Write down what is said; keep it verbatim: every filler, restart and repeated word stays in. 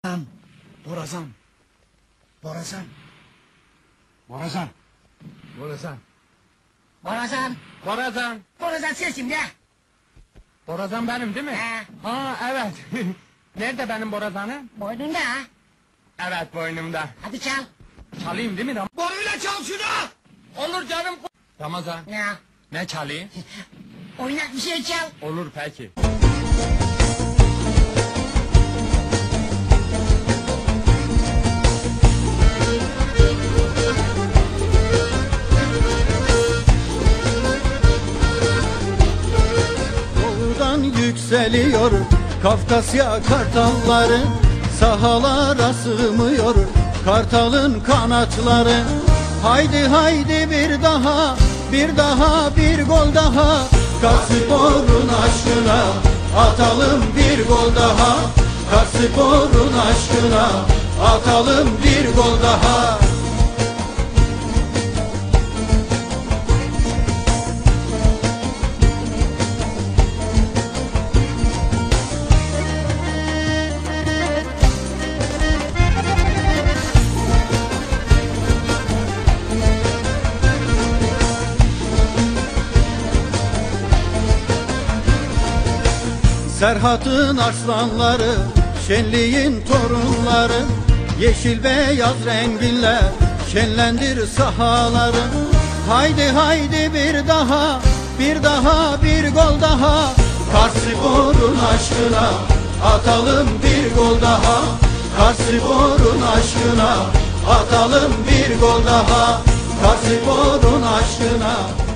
Borazan, Borazan, Borazan, Borazan, Borazan. Borazan. Borazan. Borazan ses kimde? Borazan benim değil mi? He. Ha evet. Nerede benim borazanım? Boynunda ha. Evet boynumda. Hadi çal. Çalayım değil mi? Ram boruyla çal şunu! Olur canım. Ramazan. Ne? Ne çalayım? Oynak bir şey çal. Olur peki. Doğudan yükseliyor Kafkasya kartalları, sahalara sığmıyor kartalın kanatları. Haydi haydi bir daha, bir daha, bir gol daha, Karspor'un aşkına atalım bir gol daha, Karspor'un aşkına atalım bir gol daha. Serhat'ın arslanları, şenliğin torunları, yeşil beyaz renginle şenlendir sahaları. Haydi haydi bir daha, bir daha, bir gol daha, Karspor'un aşkına atalım bir gol daha, Karspor'un aşkına atalım bir gol daha, Karspor'un aşkına